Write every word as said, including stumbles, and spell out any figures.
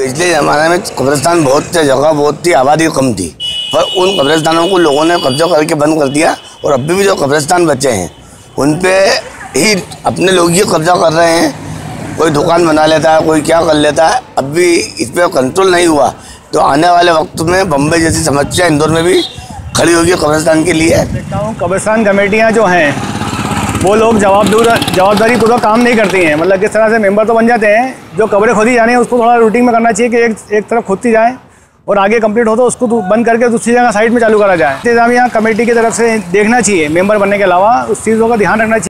पिछले ज़माने में कब्रिस्तान बहुत थे, जगह बहुत थी, आबादी कम थी, पर उन कब्रिस्तानों को लोगों ने कब्जा करके बंद कर दिया और अभी भी जो कब्रिस्तान बचे हैं उन पे ही अपने लोग ही कब्जा कर रहे हैं। कोई दुकान बना लेता है, कोई क्या कर लेता है। अब भी इस पर कंट्रोल नहीं हुआ तो आने वाले वक्त में बम्बई जैसी समस्या इंदौर में भी खड़ी होगी कब्रिस्तान के लिए। देखता हूँ कब्रिस्तान कमेटियाँ जो हैं वो लोग जवाबदारी जवाबदारी पूर्वक काम नहीं करती हैं। मतलब किस तरह से मेंबर तो बन जाते हैं, जो कब्रें खोदी जानी है उसको थोड़ा रूटीन में करना चाहिए कि एक एक तरफ खोदती जाए और आगे कंप्लीट हो तो उसको बंद करके दूसरी जगह साइड में चालू करा जाए। इंतजामिया कमेटी की तरफ से देखना चाहिए, मेंबर बनने के अलावा उस चीज़ों का ध्यान रखना चाहिए।